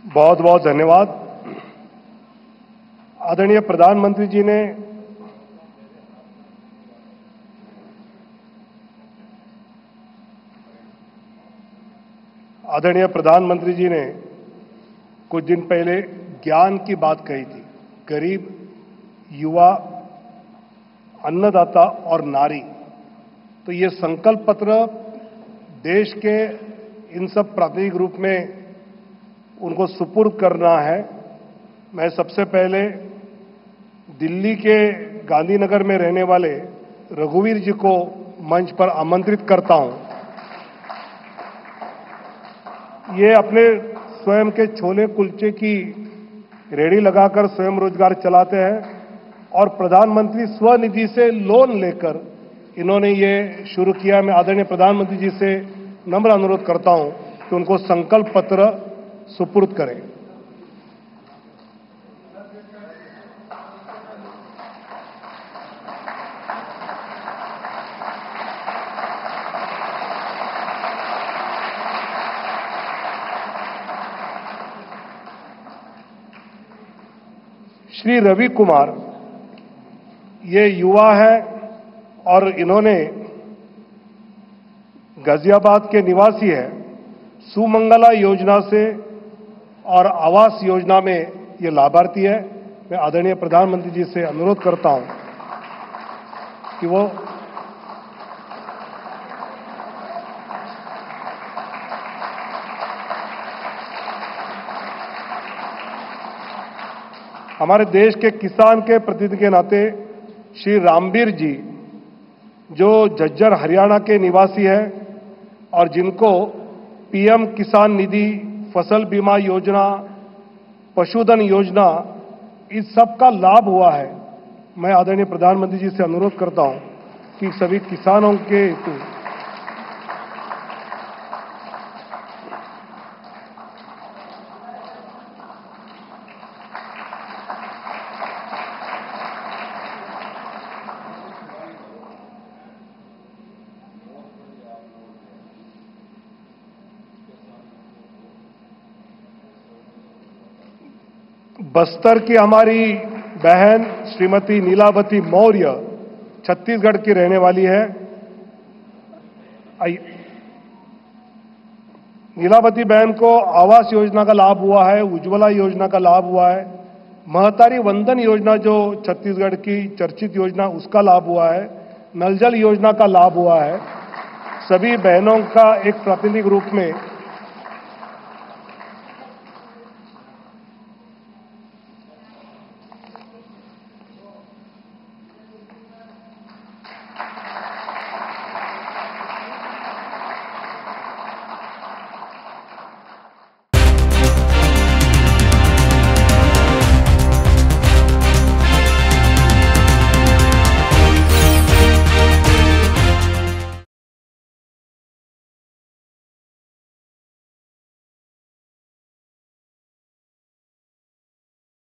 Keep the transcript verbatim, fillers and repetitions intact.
बहुत बहुत धन्यवाद। आदरणीय प्रधानमंत्री जी ने आदरणीय प्रधानमंत्री जी ने कुछ दिन पहले ज्ञान की बात कही थी। गरीब, युवा, अन्नदाता और नारी, तो ये संकल्प पत्र देश के इन सब प्रातिनिधिक रूप में उनको सुपुर्द करना है। मैं सबसे पहले दिल्ली के गांधीनगर में रहने वाले रघुवीर जी को मंच पर आमंत्रित करता हूं। ये अपने स्वयं के छोले कुलचे की रेहड़ी लगाकर स्वयं रोजगार चलाते हैं और प्रधानमंत्री स्वनिधि से लोन लेकर इन्होंने ये शुरू किया। मैं आदरणीय प्रधानमंत्री जी से नम्र अनुरोध करता हूं कि उनको संकल्प पत्र सुपुर्द करें। श्री रवि कुमार, ये युवा है और इन्होंने गाजियाबाद के निवासी है। सुमंगला योजना से और आवास योजना में ये लाभार्थी है। मैं आदरणीय प्रधानमंत्री जी से अनुरोध करता हूं कि वो हमारे देश के किसान के प्रतिनिधि के नाते श्री रामबीर जी, जो झज्जर हरियाणा के निवासी है और जिनको पीएम किसान निधि, फसल बीमा योजना, पशुधन योजना, इस सब का लाभ हुआ है। मैं आदरणीय प्रधानमंत्री जी से अनुरोध करता हूं कि सभी किसानों के हेतु बस्तर की हमारी बहन श्रीमती नीलावती मौर्य छत्तीसगढ़ की रहने वाली है। नीलावती बहन को आवास योजना का लाभ हुआ है, उज्ज्वला योजना का लाभ हुआ है, महतारी वंदन योजना जो छत्तीसगढ़ की चर्चित योजना, उसका लाभ हुआ है, नल जल योजना का लाभ हुआ है। सभी बहनों का एक प्रातिनिधिक रूप में